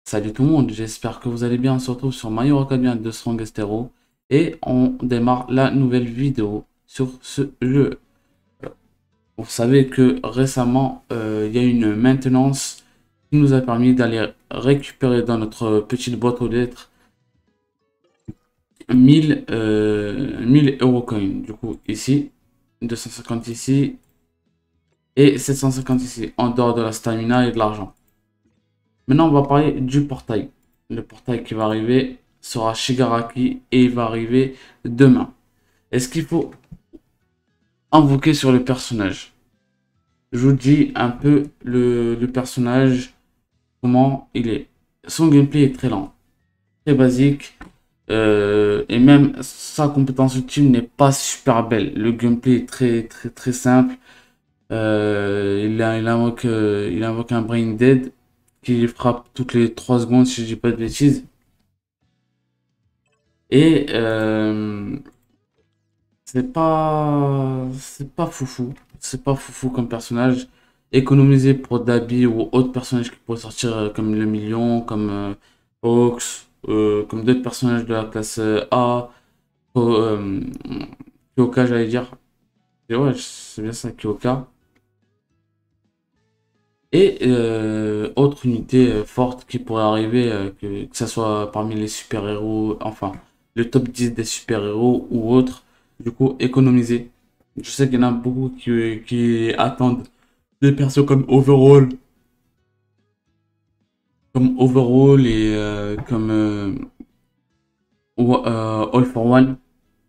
Salut tout le monde, j'espère que vous allez bien. On se retrouve sur My Hero Academia de Strongest Hero et on démarre la nouvelle vidéo sur ce jeu. Vous savez que récemment, il y a une maintenance qui nous a permis d'aller récupérer dans notre petite boîte aux lettres 1000 Eurocoins. Du coup, ici, 250 ici et 750 ici, en dehors de la stamina et de l'argent. Maintenant, on va parler du portail. Le portail qui va arriver sera Shigaraki et il va arriver demain. Est-ce qu'il faut invoquer sur le personnage? Je vous dis un peu le personnage, comment il est. Son gameplay est très lent, très basique. Et même sa compétence ultime n'est pas super belle. Le gameplay est très simple. Il invoque un Brain Dead qui frappe toutes les 3 secondes si je dis pas de bêtises. Et c'est pas foufou. C'est pas foufou comme personnage. Économisé pour Dabi ou autres personnages qui pourraient sortir comme le Million, comme Hawks, comme d'autres personnages de la classe A, euh, Kyoka, j'allais dire. Et ouais, c'est bien ça, Kyoka. Et autre unité forte qui pourrait arriver, que ce soit parmi les super-héros, enfin, le top 10 des super-héros ou autres, du coup, économiser. Je sais qu'il y en a beaucoup qui attendent des persos comme Overhaul et comme All for One.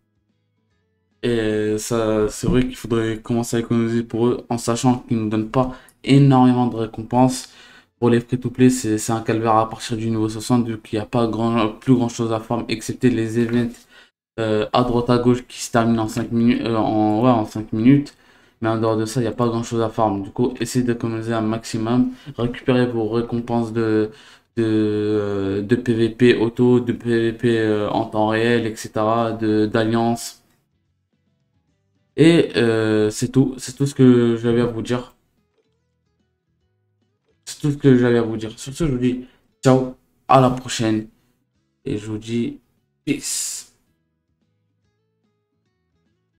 Et ça, c'est vrai qu'il faudrait commencer à économiser pour eux en sachant qu'ils ne nous donnent pas énormément de récompenses. Pour les free-to-play, c'est un calvaire à partir du niveau 60 vu qu'il n'y a pas plus grand chose à farm excepté les events à droite à gauche qui se terminent en 5 minutes. Ouais, en 5 minutes. Mais en dehors de ça, il n'y a pas grand chose à farm. Du coup, essayez d'économiser un maximum. Récupérez vos récompenses de PVP auto, de PVP en temps réel, etc. D'alliance. Et c'est tout ce que j'avais à vous dire. C'est tout ce que j'avais à vous dire. Sur ce, je vous dis ciao, à la prochaine. Et je vous dis peace.